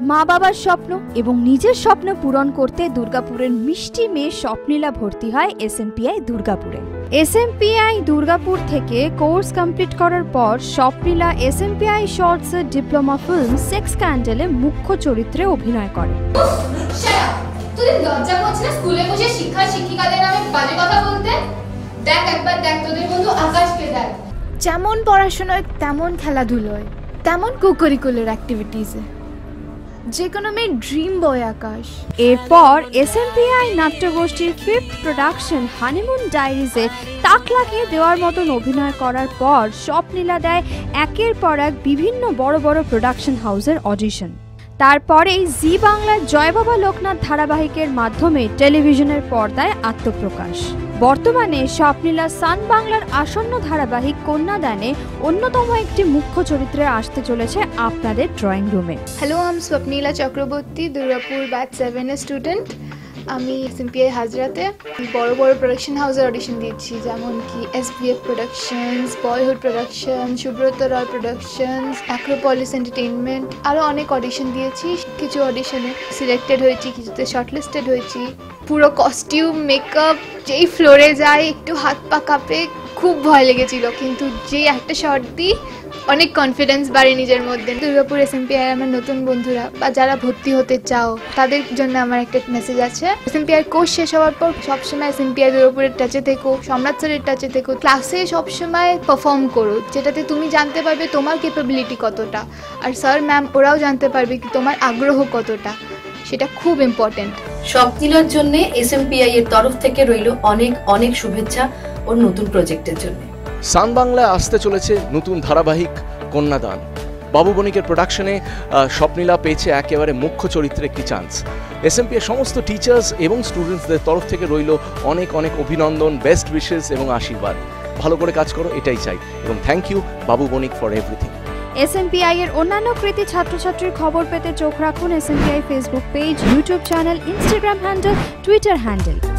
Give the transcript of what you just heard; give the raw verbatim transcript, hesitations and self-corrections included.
মা বাবার স্বপ্ন এবং নিজের স্বপ্ন পূরণ করতে দুর্গাপুরের মিষ্টি মেয়ে স্বপ্নীলা ভর্তি হয় এসএমপিআই দুর্গাপুরে। এসএমপিআই দুর্গাপুর থেকে কোর্স কমপ্লিট করার পর স্বপ্নীলা এসএমপিআই শর্টসের ডিপ্লোমা ফিল্ম সেক্স স্ক্যান্ডেলে মুখ্য চরিত্রে অভিনয় করে। তোদের লজ্জা করছে না স্কুলে বসে শিক্ষা শিক্ষিকাদের নামে বাজে কথা বলতে? দেখ একবার দেখ তোদের বন্ধু আকাশকে দেখ, যেমন পড়াশোনায় তেমন খেলাধুলোয় তেমন কোকারিকুলার অ্যাক্টিভিটিসে, যে কোনো মেয়ের ড্রিম বয় আকাশ। এরপর এসএমপিআই নাট্যগোষ্ঠীর ফিফথ প্রোডাকশন হানিমুন ডায়েরিজে তাক লাগিয়ে দেওয়ার মতন অভিনয় করার পর স্বপ্নীলা দেয় একের পর এক বিভিন্ন বড় বড় প্রোডাকশন হাউসের অডিশন। তারপরেই জি বাংলার জয় বাবা লোকনাথ ধারাবাহিকের মাধ্যমে টেলিভিশনের পর্দায় আত্মপ্রকাশ। বর্তমানে স্বপ্নীলা সান বাংলার আসন্ন ধারাবাহিক কন্যাদানে অন্যতম একটি মুখ্য চরিত্রে আসতে চলেছে আপনাদের ড্রয়িং রুমে। হ্যালো, আমি স্বপ্নীলা চক্রবর্তী, দুর্গাপুর ব্যাচ সেভেনের স্টুডেন্ট। আমি এসএমপিআই হাজরাতে বড় বড় প্রোডাকশন হাউসের অডিশন দিচ্ছি, যেমন কি SBF productions, boyhood production, Subrata Roy productions, Acropolis entertainment, আরও অনেক অডিশন দিয়েছি। কিছু অডিশনে সিলেক্টেড হয়েছি, কিছুতে শর্টলিস্টেড হয়েছি। পুরো কস্টিউম মেকআপ, যেই ফ্লোরে যায় একটু হাত পা কাঁপে, খুব ভয় লেগেছিল, কিন্তু যে একটা শট দিই অনেক কনফিডেন্স বাড়ে নিজের মধ্যে। দুর্গাপুর এসএমপিআই আমার নতুন বন্ধুরা বা যারা ভর্তি হতে চাও তাদের জন্য আমার একটা মেসেজ আছে। এসএমপিআই কোর্স শেষ হওয়ার পর সবসময় এসএমপিআই দুর্গাপুরের টাচে থেকো, সম্রাট স্যারের টাচে থেকো, ক্লাসে সবসময় পারফর্ম করো, যেটাতে তুমি জানতে পারবে তোমার ক্যাপাবিলিটি কতটা, আর স্যার ম্যাম ওরাও জানতে পারবে কি তোমার আগ্রহ কতটা, সেটা খুব ইম্পর্টেন্ট। স্বপ্নীলার জন্য এসএমপিআই এর তরফ থেকে রইল অনেক অনেক শুভেচ্ছা ওর নতুন প্রজেক্টের জন্য। সান বাংলায় আসতে চলেছে নতুন ধারাবাহিক কন্যাদান। বাবু বণিকের প্রোডাকশনে স্বপ্নীলা পেয়েছে একেবারে মুখ্য চরিত্রে একটি চান্স। এসএমপিআই সমস্ত টিচার্স এবং স্টুডেন্টসদের তরফ থেকে রইল অনেক অনেক অভিনন্দন, বেস্ট উইশেস এবং আশীর্বাদ। ভালো করে কাজ করো, এটাই চাই, এবং thank you Babu Banik for everything. SMPI এর অন্যান্য কৃতি ছাত্রছাত্রীর খবর পেতে চোখ রাখুন SMPI Facebook page, YouTube channel, Instagram handle, Twitter handle.